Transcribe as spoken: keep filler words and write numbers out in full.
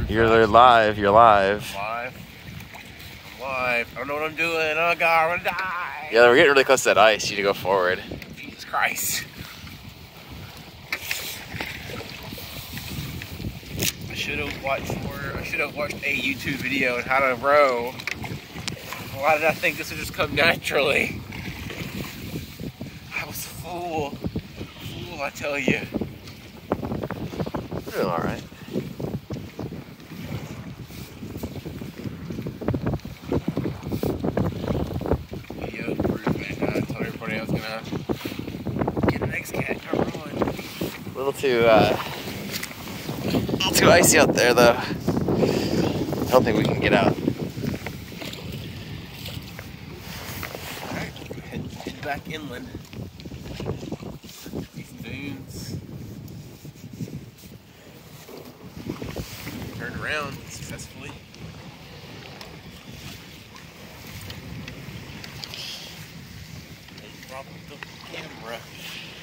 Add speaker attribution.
Speaker 1: You're live, you're live.
Speaker 2: Live. I'm live. I don't know what I'm doing. Oh god, I'm gonna die.
Speaker 1: Yeah, we're getting really close to that ice. You need to go forward.
Speaker 2: Jesus Christ. I should have watched more. I should have watched a YouTube video on how to row. Why did I think this would just come naturally? I was a fool. Fool, I tell you.
Speaker 1: We're doing alright.
Speaker 2: Video improvement. I told everybody I was gonna get an xcat. I'm rolling.
Speaker 1: A little too, uh, a little too icy out there, though. I don't think we can get out.
Speaker 2: Alright, head, head back inland. These dunes. Turned around successfully. Drop the camera.